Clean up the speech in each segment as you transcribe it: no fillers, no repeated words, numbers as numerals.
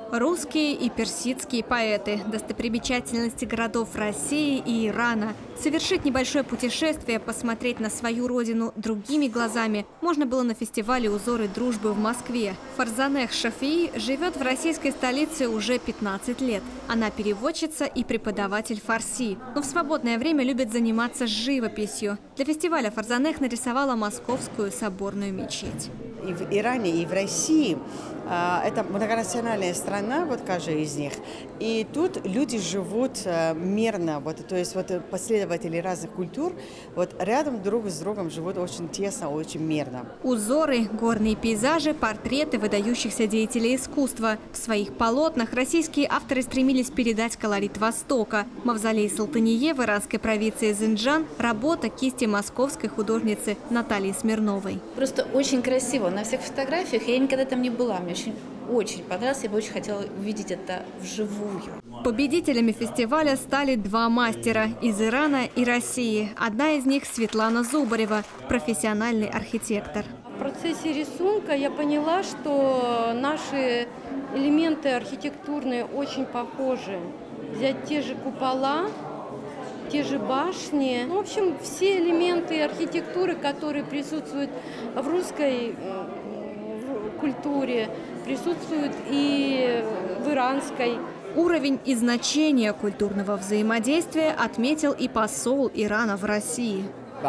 Русские и персидские поэты, достопримечательности городов России и Ирана. Совершить небольшое путешествие, посмотреть на свою родину другими глазами можно было на фестивале «Узоры дружбы» в Москве. Фарзанех Шафии живет в российской столице уже 15 лет. Она переводчица и преподаватель фарси, но в свободное время любит заниматься живописью. Для фестиваля Фарзанех нарисовала Московскую соборную мечеть. И в Иране, и в России это многонациональная страна, вот каждая из них. И тут люди живут мирно, то есть последователи разных культур рядом друг с другом живут очень тесно, очень мирно. Узоры, горные пейзажи, портреты выдающихся деятелей искусства. В своих полотнах российские авторы стремились передать колорит Востока. Мавзолей Салтанье в иранской провинции Зинджан – работа кисти московской художницы Натальи Смирновой. Просто очень красиво. На всех фотографиях я никогда там не была. Мне очень понравилось. Я бы очень хотела увидеть это вживую. Победителями фестиваля стали два мастера из Ирана и России. Одна из них – Светлана Зубарева, профессиональный архитектор. В процессе рисунка я поняла, что наши элементы архитектурные очень похожи. Взять те же купола, те же башни. В общем, все элементы архитектуры, которые присутствуют в русской культуре, присутствуют и в иранской. Уровень и значение культурного взаимодействия отметил и посол Ирана в России.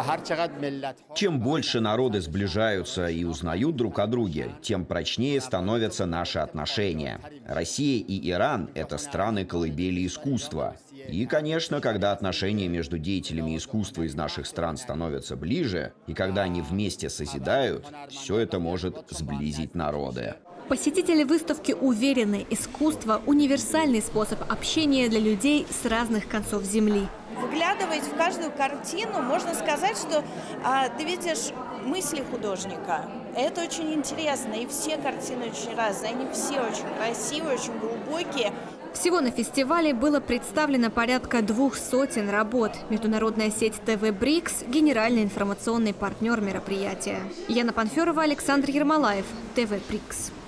Чем больше народы сближаются и узнают друг о друге, тем прочнее становятся наши отношения. Россия и Иран – это страны-колыбели искусства. И, конечно, когда отношения между деятелями искусства из наших стран становятся ближе, и когда они вместе созидают, все это может сблизить народы. Посетители выставки уверены, искусство – универсальный способ общения для людей с разных концов земли. Выглядываясь в каждую картину, можно сказать, что ты видишь мысли художника. Это очень интересно, и все картины очень разные, они все очень красивые, очень глубокие. Всего на фестивале было представлено порядка 200 работ. Международная сеть ТВ Брикс – генеральный информационный партнер мероприятия. Яна Панферова, Александр Ермолаев, ТВ Брикс.